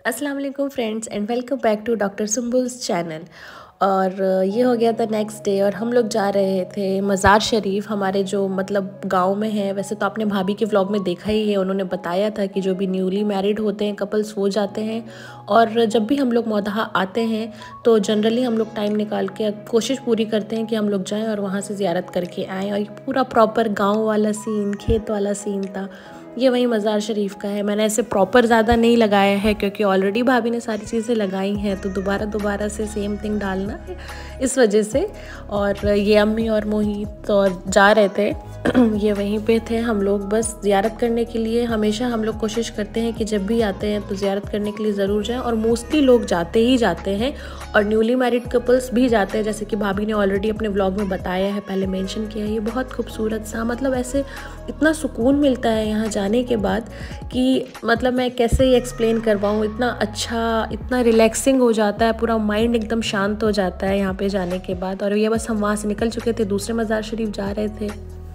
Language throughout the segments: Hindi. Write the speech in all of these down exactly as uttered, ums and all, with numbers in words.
अस्सलाम वालेकुम friends and welcome back to doctor Sumbul's channel. और ये हो गया था नेक्स्ट डे और हम लोग जा रहे थे मज़ार शरीफ, हमारे जो मतलब गांव में है। वैसे तो आपने भाभी के व्लॉग में देखा ही है, उन्होंने बताया था कि जो भी न्यूली मैरिड होते हैं कपल्स वो जाते हैं। और जब भी हम लोग मौदहा आते हैं तो जनरली हम लोग टाइम निकाल के कोशिश पूरी करते हैं कि हम लोग जाएँ और वहाँ से ज़ियारत करके आएँ। और ये पूरा प्रॉपर गाँव वाला सीन, खेत वाला सीन था। ये वही मज़ार शरीफ का है। मैंने ऐसे प्रॉपर ज़्यादा नहीं लगाया है क्योंकि ऑलरेडी भाभी ने सारी चीज़ें लगाई हैं, तो दोबारा दोबारा से सेम थिंग डालना है इस वजह से। और ये अम्मी और मोहित और जा रहे थे ये वहीं पे थे। हम लोग बस ज़ियारत करने के लिए, हमेशा हम लोग कोशिश करते हैं कि जब भी आते हैं तो ज़ियारत करने के लिए ज़रूर जाएं। और मोस्टली लोग जाते ही जाते हैं और न्यूली मैरिड कपल्स भी जाते हैं, जैसे कि भाभी ने ऑलरेडी अपने व्लॉग में बताया है, पहले मेंशन किया है। ये बहुत खूबसूरत सा, मतलब ऐसे इतना सुकून मिलता है यहाँ जाने के बाद कि मतलब मैं कैसे ही एक्सप्लेन करवाऊँ। इतना अच्छा, इतना रिलैक्सिंग हो जाता है, पूरा माइंड एकदम शांत हो जाता है यहाँ पे जाने के बाद। और ये बस हम वहाँ से निकल चुके थे, दूसरे मज़ार शरीफ जा रहे थे।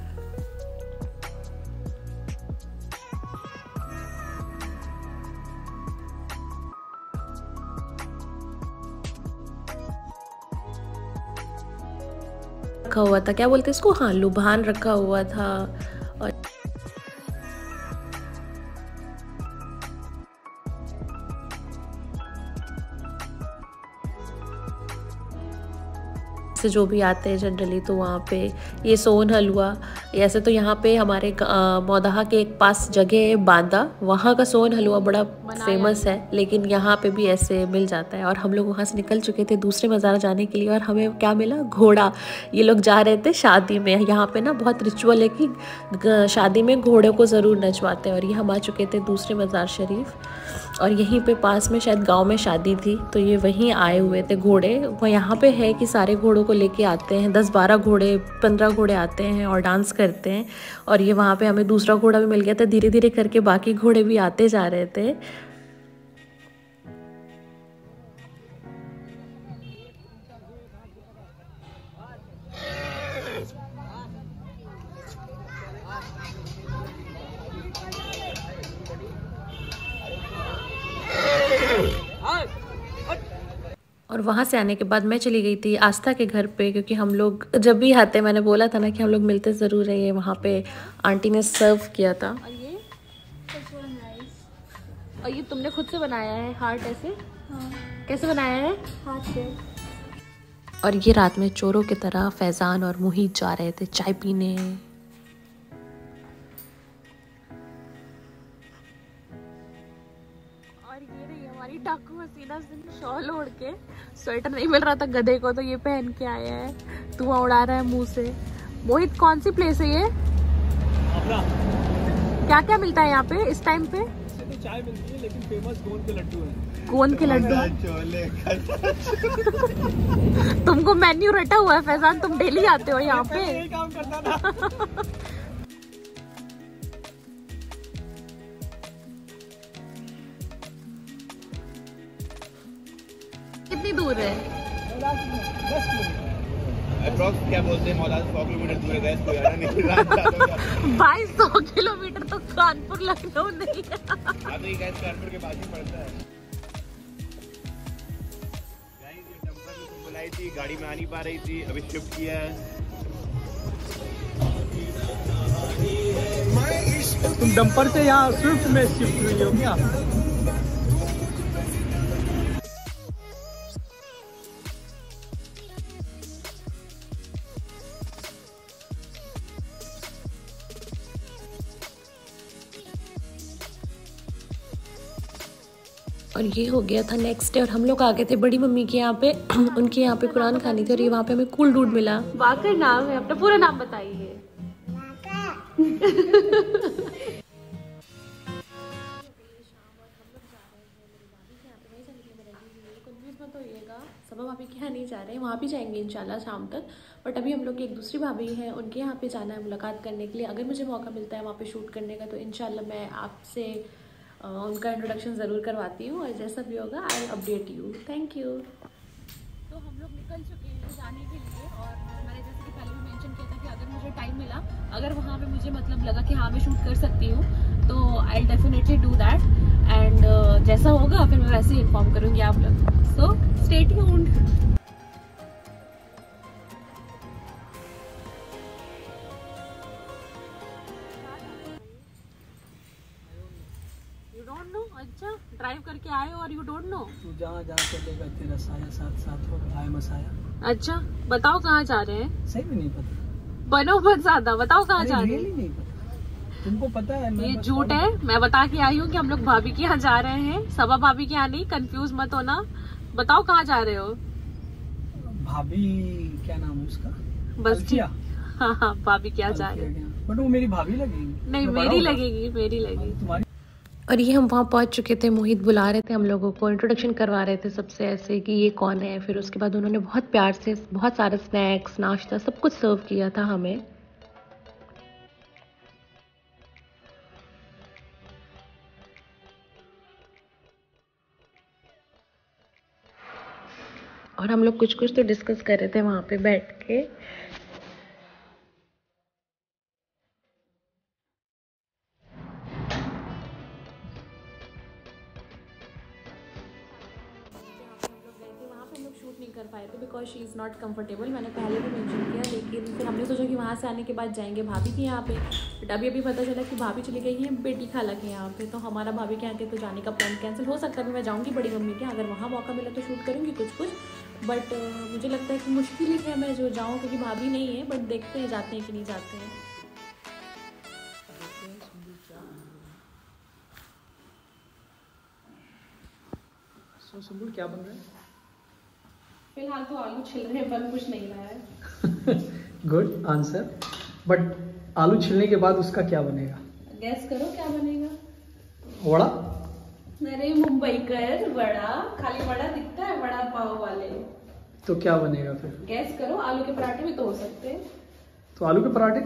रखा हुआ था, क्या बोलते इसको, हाँ लुभान रखा हुआ था। और से जो भी आते हैं जनरली तो वहाँ पे ये सोन हलवा, ऐसे तो यहाँ पे हमारे मौदहा के एक पास जगह है बांदा, वहाँ का सोन हलवा बड़ा फेमस है, लेकिन यहाँ पे भी ऐसे मिल जाता है। और हम लोग वहाँ से निकल चुके थे दूसरे मज़ारा जाने के लिए और हमें क्या मिला, घोड़ा। ये लोग जा रहे थे शादी में, यहाँ पे ना बहुत रिचुअल है कि शादी में घोड़े को ज़रूर नचवाते हैं। और ये हम आ चुके थे दूसरे मज़ार शरीफ और यहीं पे पास में शायद गांव में शादी थी, तो ये वहीं आए हुए थे घोड़े। वो यहाँ पे है कि सारे घोड़ों को लेके आते हैं, दस बारह घोड़े पंद्रह घोड़े आते हैं और डांस करते हैं। और ये वहाँ पे हमें दूसरा घोड़ा भी मिल गया था, धीरे धीरे करके बाकी घोड़े भी आते जा रहे थे। और वहाँ से आने के बाद मैं चली गई थी आस्था के घर पे, क्योंकि हम लोग जब भी आते, मैंने बोला था ना कि हम लोग मिलते ज़रूर है। ये वहाँ पे आंटी ने सर्व किया था। और ये और ये तुमने खुद से बनाया है हार्ट ऐसे? हाँ। कैसे बनाया है? हाथ से। और ये रात में चोरों की तरह फैजान और मोहित जा रहे थे चाय पीने। डाकू हसीना सिंह शॉल ओढ़ के, स्वेटर नहीं मिल रहा था गधे को तो ये पहन के आया है, धुआं उड़ा रहा है मुंह से। मोहित कौन सी प्लेस है ये? क्या क्या मिलता है यहाँ पे इस टाइम पे? तो चाय मिलती है लेकिन फेमस गोंद के लड्डू हैं। गोंद के लड्डू? तुमको मेन्यू रटा हुआ है फैजान, तुम डेली आते हो यहाँ पे? यही काम करता था। कितनी दूर है? क्या बोलते हैं, मौलाना सौ किलोमीटर दूर है, गैस कोई आना नहीं। भाई सौ किलोमीटर तो कानपुर लखनऊ नहीं है। अभी गैस कानपुर के पास ही पड़ता है। बुलाई थी, गाड़ी में आ नहीं पा रही थी, अभी शिफ्ट किया है। तुम डंपर से यहाँ स्विफ्ट में शिफ्ट हुई हो क्या? और ये हो गया था नेक्स्ट डे और हम लोग आ गए थे बड़ी मम्मी के यहाँ पे। उनके यहाँ पे कुरान खानी थी और ये वहाँ पे हमें कूल डूड मिला। वाकर नाम है, अपना पूरा नाम बताइए। सब भाभी के यहाँ नहीं जा रहे हैं, वहाँ भी जाएंगे इंशाल्लाह शाम तक। बट अभी हम लोग की एक दूसरी भाभी है, उनके यहाँ पे जाना है मुलाकात करने के लिए। अगर मुझे मौका मिलता है वहाँ पे शूट करने का तो इंशाल्लाह मैं आपसे Uh, उनका इंट्रोडक्शन ज़रूर करवाती हूँ और जैसा भी होगा I update you. Thank you. तो हम लोग निकल चुके हैं जाने के लिए और मैंने जैसे कि पहले भी मेंशन किया था कि अगर मुझे टाइम मिला, अगर वहाँ पे मुझे मतलब लगा कि हाँ मैं शूट कर सकती हूँ तो I definitely do that and जैसा होगा फिर मैं वैसे ही इन्फॉर्म करूँगी आप लोग, so stay tuned. You don't know? अच्छा, ड्राइव करके आए हो और यू डोंट नो? तू जहाँ जहाँ चलेगा तेरा साया साथ साथ होगा, आए मसाया। अच्छा, बताओ कहाँ जा रहे हैं? सही में नहीं पता। बनो बहुत ज्यादा, बताओ कहाँ जा रहे हैं? नहीं पता, तुमको पता है? ये झूठ है, मैं बता के आई हूँ कि हम लोग भाभी के यहाँ जा रहे हैं, सबा भाभी के यहाँ नहीं, कंफ्यूज मत होना। बताओ कहाँ जा रहे हो? भाभी क्या नाम है उसका? बस ठीक। हाँ हाँ, भाभी क्या जा रहे हैं? बट वो मेरी भाभी लगेगी। नहीं, मेरी लगेगी, मेरी लगेगी। तुम्हारी। और ये हम वहाँ पहुँच चुके थे, मोहित बुला रहे थे हम लोगों को, इंट्रोडक्शन करवा रहे थे सबसे ऐसे कि ये कौन है। फिर उसके बाद उन्होंने बहुत प्यार से बहुत सारे स्नैक्स, नाश्ता सब कुछ सर्व किया था हमें। और हम लोग कुछ कुछ तो डिस्कस कर रहे थे वहाँ पे बैठ के। शूट नहीं कर पाए थे because she is not comfortable, मैंने पहले भी मेंशन किया, लेकिन फिर हमने सोचा कि वहाँ से आने के बाद जाएंगे भाभी के यहाँ पे। बट अभी अभी पता चला कि भाभी चली गई है बेटी खाला के यहाँ पे, तो हमारा भाभी के यहाँ के तो जाने का प्लान कैंसिल। हो सकता है मैं जाऊँगी बड़ी मम्मी के, अगर वहाँ मौका मिला तो शूट करूँगी कुछ कुछ, बट uh, मुझे लगता है कि मुश्किल ही है मैं जो जाऊँ, क्योंकि भाभी नहीं है। बट देखते हैं जाते हैं कि नहीं जाते हैं। सो सुंबुल क्या बन रहा है? फिलहाल तो आलू छिल रहे हैं, बन कुछ नहीं रहा है। Good answer. बट आलू छिलने के बाद उसका क्या बनेगा? गैस करो क्या बनेगा? वड़ा? अरे मुंबई कर वड़ा, खाली वड़ा दिखता है वड़ा पाव वाले। तो क्या बनेगा फिर? गैस करो, आलू के पराठे भी तो हो सकते हैं। तो आलू के पराठे?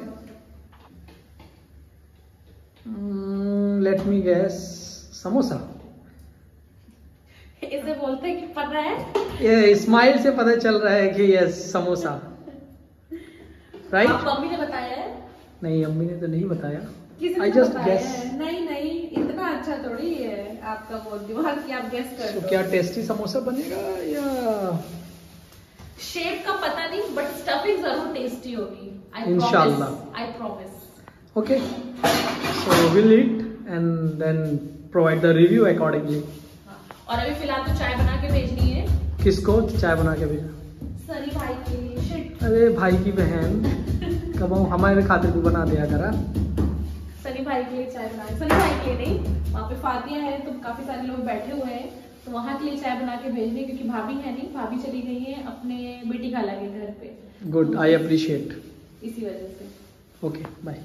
Let me guess, samosa. इसे बोलते हैं कि पता है, ये स्माइल से पता चल रहा है कि यस समोसा, राइट? आप मम्मी ने बताया है? नहीं, अम्मी ने तो नहीं बताया। I just guess. नहीं नहीं, इतना अच्छा थोड़ी है आपका वो दिमाग कि आप गेस कर। तो क्या टेस्टी समोसा बनेगा या? शेप का पता नहीं, बट स्टफिंग जरूर टेस्टी होगी। इंशाल्लाह, I promise. Okay, so will eat and then provide the review accordingly. और अभी फिलहाल तो चाय बना के भेजनी है। किसको चाय बना के भेजना? सनी भाई के लिए। शिट। अरे भाई की बहन, कब हमारे खातिर भी बना दिया करा। सनी भाई के लिए चाय बना, सनी भाई के लिए नहीं, वहाँ पे फातिया है तो काफी सारे लोग बैठे हुए हैं, तो वहाँ के लिए चाय बना के भेजनी, क्योंकि भाभी है नहीं, भाभी चली गई है अपने बेटी खाला के घर पे। Good, I appreciate. इसी वजह से। Okay, bye.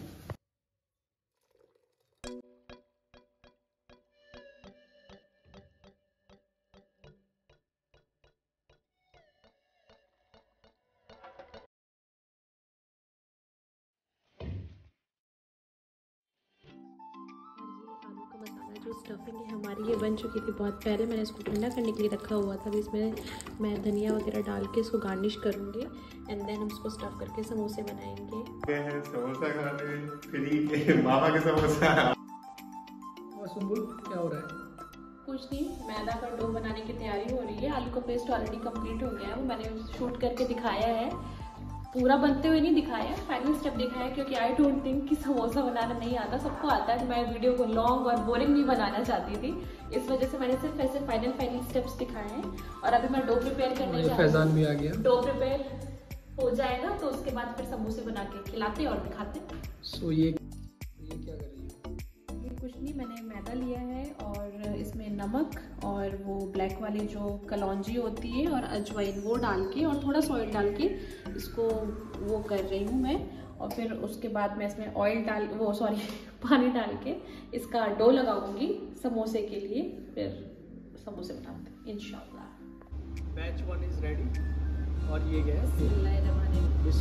जो स्टफिंग है हमारी ये बन चुकी थी बहुत पहले, मैंने इसको ठंडा करने के लिए रखा हुआ था। अभी इसमें मैं धनिया वगैरह डाल के इसको गार्निश करूँगी एंड देन हम इसको स्टफ करके समोसे बनाएंगे। समोसा खाने फ्री, मामा के समोसा। और सुंबुल क्या हो रहा है? कुछ नहीं, मैदा का डो बनाने की तैयारी हो रही है। आलू का पेस्ट ऑलरेडी कंप्लीट हो गया है, वो मैंने शूट करके दिखाया है, पूरा बनते हुए नहीं दिखाया, फाइनल स्टेप दिखाया, क्योंकि आई डोंट थिंक कि समोसा बनाना नहीं आता, सबको आता है। मैं वीडियो को लॉन्ग और बोरिंग नहीं बनाना चाहती थी, इस वजह से मैंने सिर्फ ऐसे फाइनल फाइनल स्टेप्स दिखाए हैं। और अभी मैं डो प्रिपेयर करने जा रही हूं। फैजान भी आ गया। डो प्रिपेयर हो जाएगा तो उसके बाद फिर समोसे बना के खिलाते और दिखाते। सो ये ये क्या कर रही है? ये कुछ नहीं, मैंने मैदा लिया है और इसमें नमक और वो ब्लैक वाली जो कलौंजी होती है और अजवाइन वो डाल के और थोड़ा सा ऑयल डाल के इसको वो कर रही हूँ मैं। और फिर उसके बाद मैं इसमें ऑयल डाल वो सॉरी पानी डाल के इसका डो लगाऊंगी समोसे के लिए, फिर समोसे बनाते हैं इंशाल्लाह। बैच वन इज रेडी और ये गया बिस्मिल्लाहिर्रहमानिर्रहीम।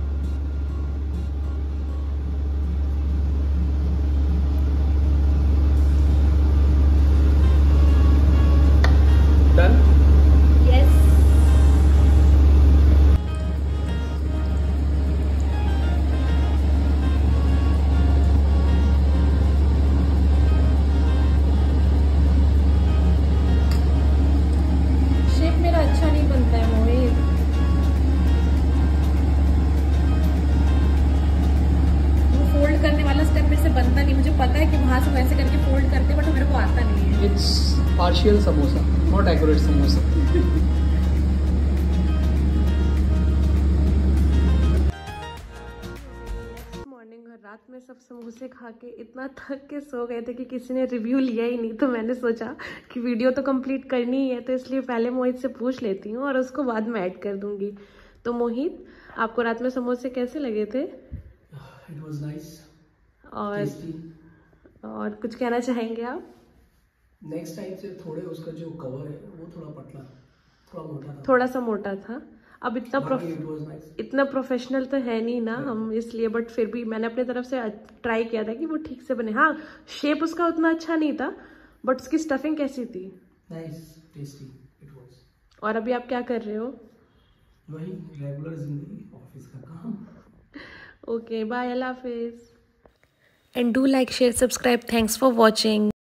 Done? Yes. Partial samosa, not accurate samosa. Morning और रात में सब समोसे खा के इतना थक के सो गए थे कि किसी ने रिव्यू लिया ही नहीं। तो मैंने सोचा कि वीडियो तो कंप्लीट करनी ही है, तो इसलिए पहले मोहित से पूछ लेती हूँ और उसको बाद में ऐड कर दूंगी। तो मोहित, आपको रात में समोसे कैसे लगे थे? इट वाज नाइस और टेस्टी। और कुछ कहना चाहेंगे आप? नेक्स्ट टाइम से थोड़े उसका जो कवर है वो थोड़ा पतला, थोड़ा मोटा था, थोड़ा सा मोटा था। अब इतना प्रोफ... nice. इतना प्रोफेशनल तो है नहीं ना हम, इसलिए। बट फिर भी मैंने अपने तरफ से ट्राई किया था कि वो ठीक से बने। हाँ, शेप उसका उतना अच्छा नहीं था, बट उसकी स्टफिंग कैसी थी? Nice, tasty it was. और अभी आप क्या कर रहे हो? वही रेगुलर जिंदगी, ऑफिस का काम। ओके, बाय, अल्लाह हाफिज। And do like, share, subscribe. Thanks for watching.